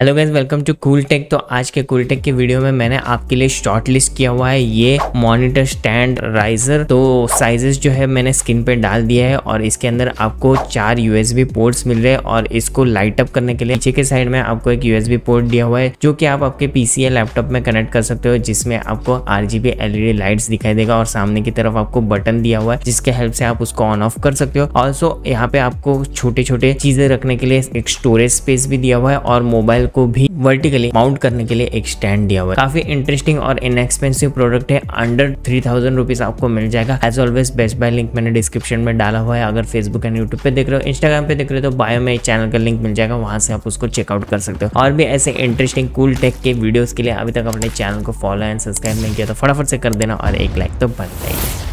Hello guys, welcome to Cool Tech. तो आज के कूल टेक के वीडियो में मैंने आपके लिए शॉर्ट लिस्ट किया हुआ है ये मॉनिटर स्टैंड राइजर। तो साइजेस जो है मैंने स्क्रीन पे डाल दिया है और इसके अंदर आपको 4 यूएसबी पोर्ट्स मिल रहे हैं और इसको लाइट अप करने के लिए नीचे के साइड में आपको एक यूएसबी पोर्ट दिया हुआ है जो कि आप आपके पीसी या लैपटॉप में कनेक्ट कर सकते हो, जिसमें आपको RGB LED लाइट्स दिखाई देगा और सामने की तरफ आपको बटन दिया हुआ है जिसके हेल्प से आप उसको ऑन ऑफ कर सकते हो। ऑल्सो यहाँ पे आपको छोटे छोटे चीजें रखने के लिए एक स्टोरेज स्पेस भी दिया हुआ है और मोबाइल को भी वर्टिकली माउंट करने के लिए एक स्टैंड दिया हुआ है। काफी इंटरेस्टिंग और इनएक्सपेंसिव प्रोडक्ट है, अंडर 3000 रुपीज आपको मिल जाएगा। As always best buy link मैंने डिस्क्रिप्शन में डाला हुआ है। अगर फेसबुक एंड यूट्यूब पे देख रहे हो, इंस्टाग्राम पे देख रहे हो तो बायो में चैनल का लिंक मिल जाएगा, वहां से आप उसको चेकआउट कर सकते हो। और भी ऐसे इंटरेस्टिंग कूल टेक के वीडियोस के लिए अभी तक अपने चैनल को फॉलो एंड सब्सक्राइब नहीं किया तो फटाफट से कर देना और एक लाइक तो बनता ही है।